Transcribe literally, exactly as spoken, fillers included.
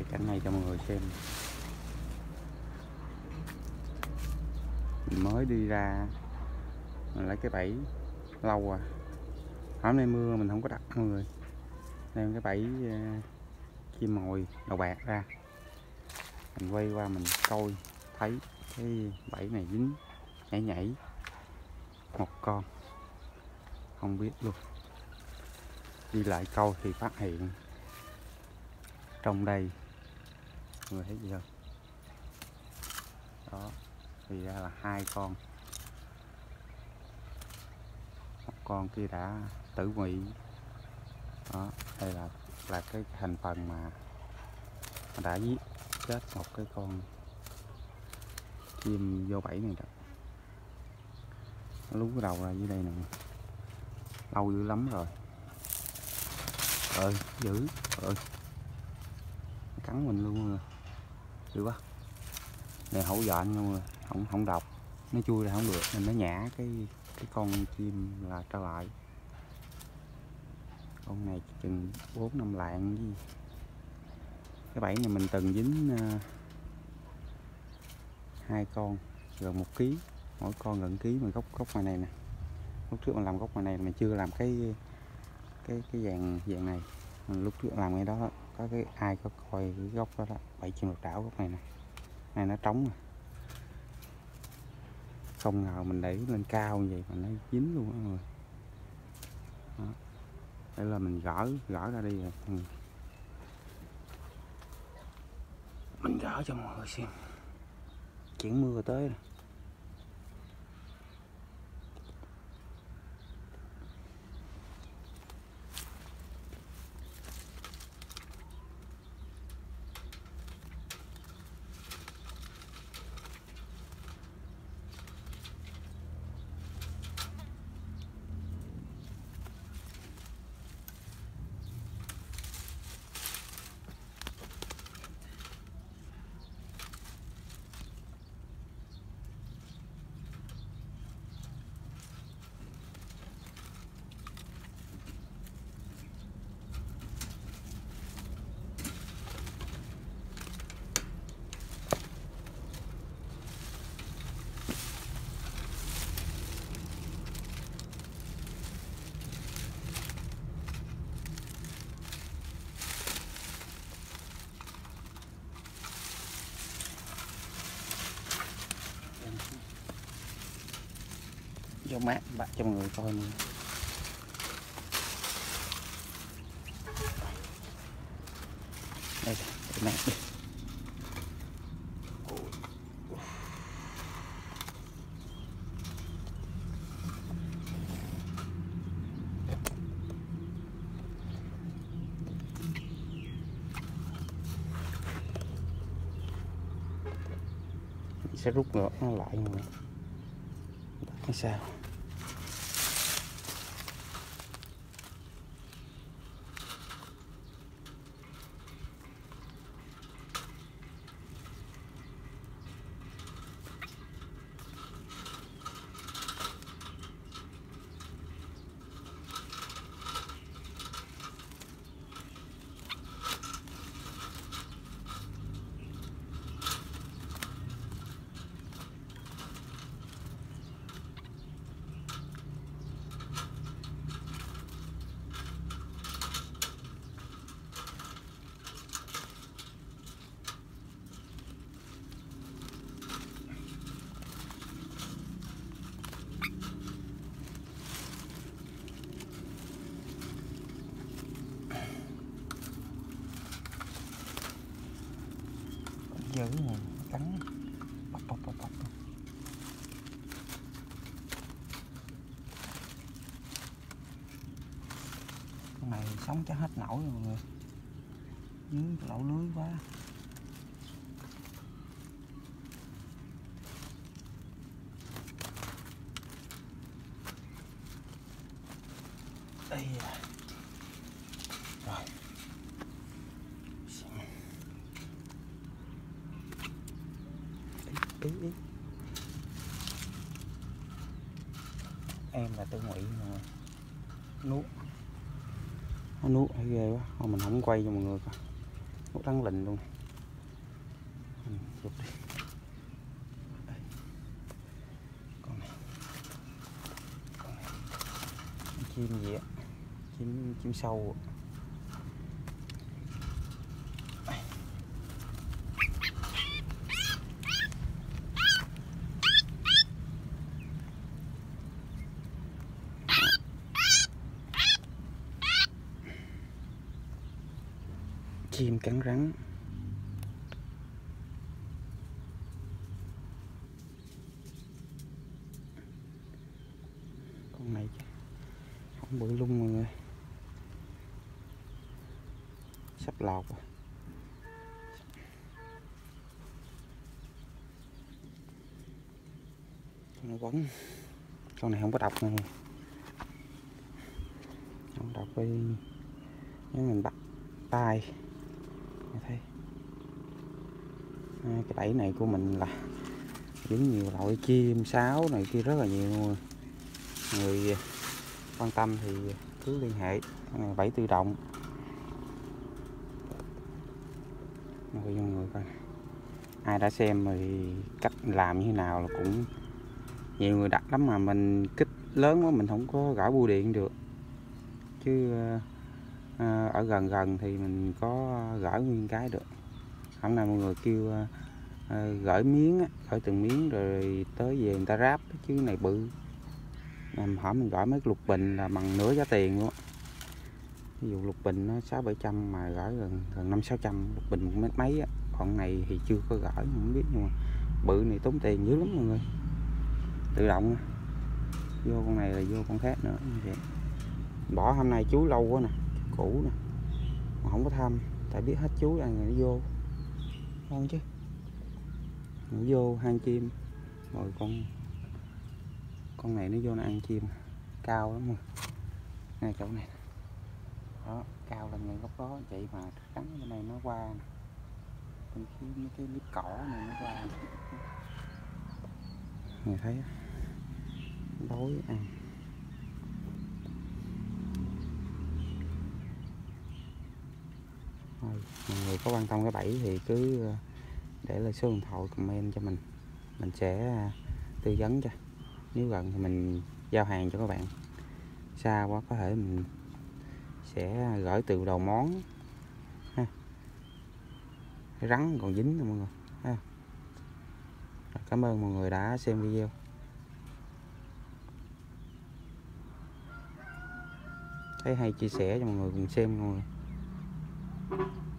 quay cảnh này cho mọi người xem. Mình mới đi ra mình lấy cái bẫy lâu à, hôm nay mưa mình không có đặt mọi người, đem cái bẫy uh, chim mồi đầu bạc ra, mình quay qua mình coi thấy cái bẫy này dính nhảy nhảy một con, không biết luôn. Đi lại câu thì phát hiện trong đây mọi người thấy gì không, đó thì ra là hai con, một con kia đã tử ngụy. Đó, đây là là cái thành phần mà đã giết chết một cái con chim vô bẫy này đó. Nó lú cái đầu ra dưới đây nè, lâu dữ lắm rồi. Ơi dữ ơi, cắn mình luôn rồi, dữ quá. Này hậu dọn luôn rồi, không không độc, nó chui ra không được nên nó nhả cái cái con chim là trở lại. Con này chừng bốn năm lạng gì. Cái bẫy này mình từng dính uh, hai con gần một ký, mỗi con gần ký. Mà gốc gốc ngoài này nè, lúc trước mình làm gốc ngoài này mình chưa làm cái cái cái dạng dạng này. Mình lúc trước làm cái đó có cái ai có coi cái gốc đó đó, bẫy chim lục đảo gốc này nè, này nó trống rồi. Không ngờ mình để lên cao như vậy mà nó dính luôn đó mọi người. Đó. Đây là mình gỡ gỡ ra đi rồi. Ừ. Mình gỡ cho mọi người xem. Chuyển mưa tới rồi. Cho mát bạn cho mọi người coi nữa. Đây để mát đi. Mình sẽ rút ngược nó lại nữa. Hay sao? Dữ nè, cắn bọc bọc bọc bọc. Con này sống chắc hết nổi rồi mọi người, dưới lỗ lưới quá. Đây à. Rồi ý, ý. Em là Tư Ngụy mà nuốt, nó nuốt hay ghê quá, mà mình không quay cho mọi người coi, nuốt trắng lình luôn. Mình chụp đi. Con này, con này chim gì á, chim chim sâu. Chim cắn rắn. Con này không bự lung mọi người, sắp lọt rồi. Nó quấn, con này không có độc này, không độc đi. Nếu mình bắt tay thấy à, cái bẫy này của mình là dính nhiều loại chim sáo này kia rất là nhiều người, người quan tâm thì cứ liên hệ. Bẫy tự động mọi người coi, ai đã xem thì cách làm như thế nào là cũng nhiều người đặt lắm, mà mình kích lớn quá mình không có gõ bưu điện được, chứ à, ở gần gần thì mình có gửi nguyên cái được. Hôm nay mọi người kêu à, gửi miếng á, gửi từng miếng rồi tới về người ta ráp, chứ này bự. Làm hỏi mình gửi mấy lục bình là bằng nửa giá tiền luôn. Ví dụ lục bình nó sáu bảy trăm mà gửi gần gần năm sáu trăm lục bình một mét mấy á. Còn này thì chưa có gửi không biết, nhưng mà bự này tốn tiền dữ lắm mọi người. Tự động vô con này là vô con khác nữa như vậy. Bỏ hôm nay chú lâu quá nè, cũ nè mà không có thăm, tại biết hết chú là người nó vô ngon chứ. Nó vô hang chim rồi, con con này nó vô nó ăn chim cao lắm rồi. Ngay chỗ này đó, cao lên ngay góc đó vậy mà cắn bên này nó qua bên phía mấy cái nếp cỏ này nó qua. Người thấy đói ăn. Rồi, mọi người có quan tâm cái bẫy thì cứ để lại số điện thoại comment cho mình, mình sẽ tư vấn cho. Nếu gần thì mình giao hàng cho các bạn, xa quá có thể mình sẽ gửi từ đầu món ha. Cái rắn còn dính nè mọi người ha. Cảm ơn mọi người đã xem video. Thấy hay chia sẻ cho mọi người cùng xem mọi người.